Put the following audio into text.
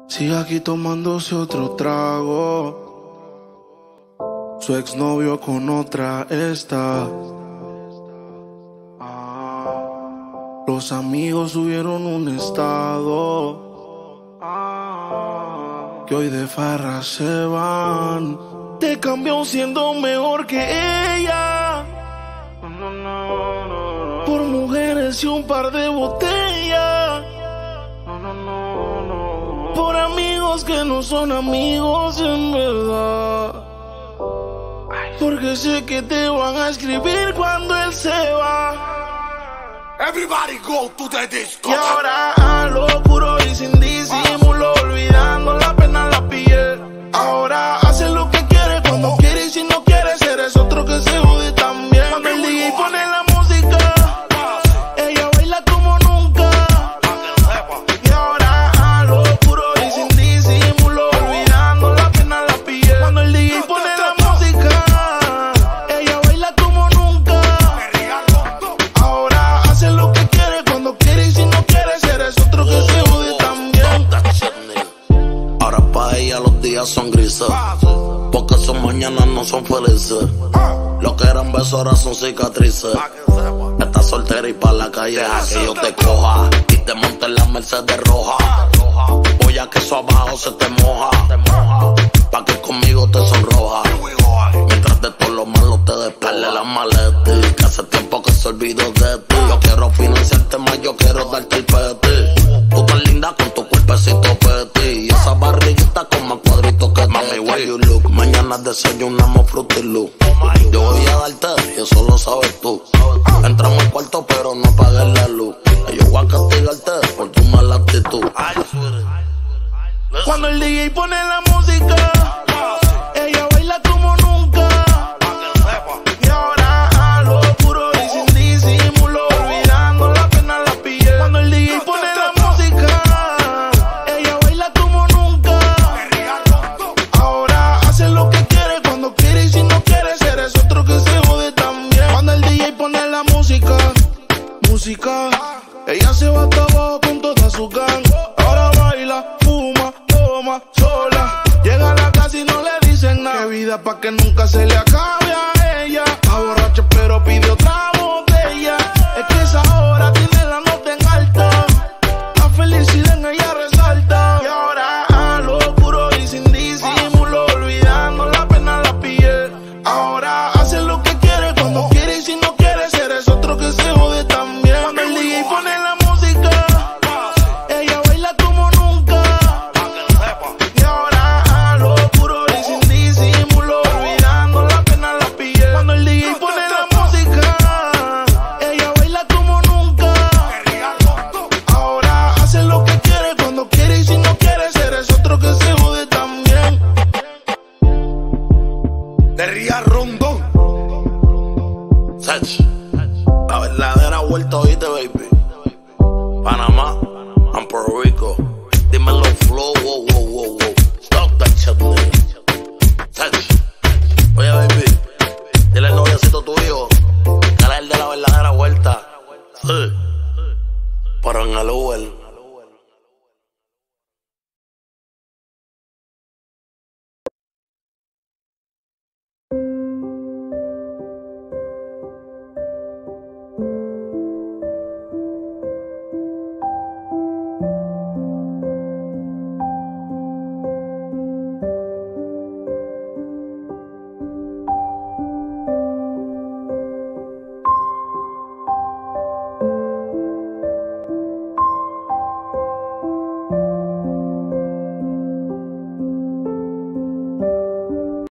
Sigue aquí tomándose otro trago. Su exnovio con otra está. Los amigos subieron un estado. Que hoy de farra se van. Te cambió siendo mejor que ella. Por mujeres y un par de botellas. Por amigos que no son amigos en verdad. Porque sé que te van a escribir cuando él se va. Everybody go to the disco. Y ahora a lo puro y sin disimulo, olvidando la pena en la piel. Ahora hace lo que quiere cuando quiere, y si no quieres eres otro que se jode también. Cuando el DJ pone la música, ella baila como nunca. Y ahora a lo puro y sin disimulo, olvidando la pena en la piel. Cuando el DJ pone la música, ella baila como nunca. Ahora hace lo que quiere cuando quiere, y si no quieres eres otro que se jode también. Ahora pa' ella los días son grises, porque sus mañanas no son felices. Lo que eran besos ahora son cicatrices. Estás soltera y pa' la calle deja que yo te coja y te monte en la Mercedes roja. Voy a que eso abajo se te moja, pa' que conmigo te sonroja. Mientras de todo lo malo te despegue las maletas, que hace tiempo que se olvidó de ti. Yo quiero financiarte más, yo quiero darte el peti. Tú tan linda con tu cuerpecito peti y esa barriguita con más cuadritos que mami, where you look. Mañana desayunamos Fruity Loop. Yo voy a darte y eso lo sabes tú. Entramos al cuarto pero no apagues la luz. Yo voy a castigarte por tu mala actitud. Cuando el DJ pone la música, ella baila como nunca. Y ahora a lo puro y sin disimulo, olvidando la pena en la piel. Cuando el DJ pone la música, ella baila como nunca. Ahora hace lo que quiere cuando quiere, y si no quieres eres otro que se jode también. Cuando el DJ pone la música, ella se va hasta abajo con toda su gang. Ahora baila, fuma, toma, sola. Llega a la casa y no le dicen nada. Qué vida pa' que nunca se le acabe a ella. Está borracha pero pide otra botella. Es que esa hora tiene la nota en alta. La felicidad en ella resalta. Y ahora a lo puro y sin disimulo, olvidando la pena en la piel. Ahora hace lo que quiere cuando quiere, y si no quieres eres otro que se jode también. Cuando el DJ pone la música, ella baila como nunca. Y ahora a lo puro y sin disimulo, olvidando la pena en la piel. Cuando el DJ pone la música, ella baila como nunca. Ahora hace lo que quiere cuando quiere, y si no quieres eres otro que se jode también. De Ría Rondón. Sech, la verdadera vuelta, oíste, baby. Panamá, and Puerto Rico. Dímelo, flow, wow, wow, wow, wow. Stop that shit,